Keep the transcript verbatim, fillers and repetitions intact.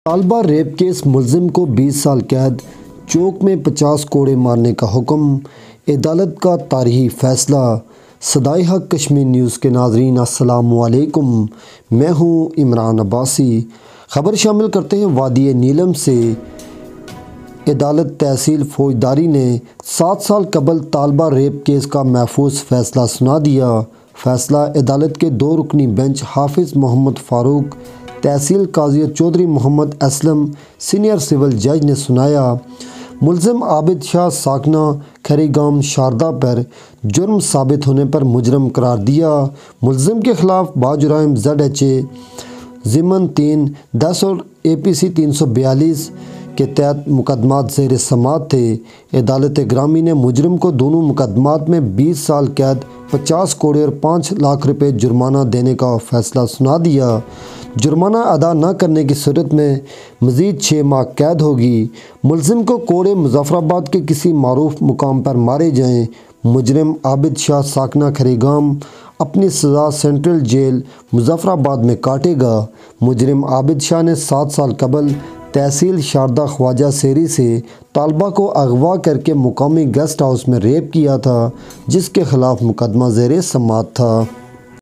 طالبہ rape case ملزم کو بیس سال قید، چوک میں پچاس کوڑے مارنے کا حکم، عدالت کا تاریخی فیصلہ۔ صدائے حق کشمیر نیوز کے ناظرین السلام علیکم، میں ہوں عمران عباسی۔ خبر شامل کرتے ہیں وادی نیلم سے۔ عدالت تحصیل فوجداری نے سات سال قبل طالبہ ریپ کیس کا محفوظ فیصلہ سنا دیا۔ فیصلہ عدالت کے دو رکنی بینچ حافظ محمد فاروق، تحصیل قاضی چودھری محمد اسلم، سینئر سول جج نے سنایا۔ ملزم عابد شاہ ساکنہ کھری گام شاردا پر جرم ثابت ہونے پر مجرم قرار دیا۔ ملزم کے خلاف باجرائم زیڈ ایچ اے ضمن تین دس اور اے پی سی تین سو بیالیس کے تحت مقدمات زیر سماعت تھے۔ عدالت گرامی نے مجرم کو دونوں مقدمات میں بیس سال قید، پچاس کوڑے اور پانچ لاکھ روپے جرمانہ دینے کا فیصلہ سنا دیا۔ جرمانہ ادا نہ کرنے کی صورت میں مزید چھ ماہ قید ہوگی۔ ملزم کو کوڑے مظفر آباد کے کسی معروف مقام پر مارے جائیں۔ مجرم عابد شاہ ساکنہ کھری گام اپنی سزا سینٹرل جیل مظفر آباد میں کاٹے گا۔ مجرم عابد شاہ نے سات سال قبل تحصیل شاردا خواجہ سیری سے طالبہ کو اغوا کر کے مقامی گیسٹ ہاؤس میں ریپ کیا تھا، جس کے خلاف مقدمہ زیر سماعت تھا۔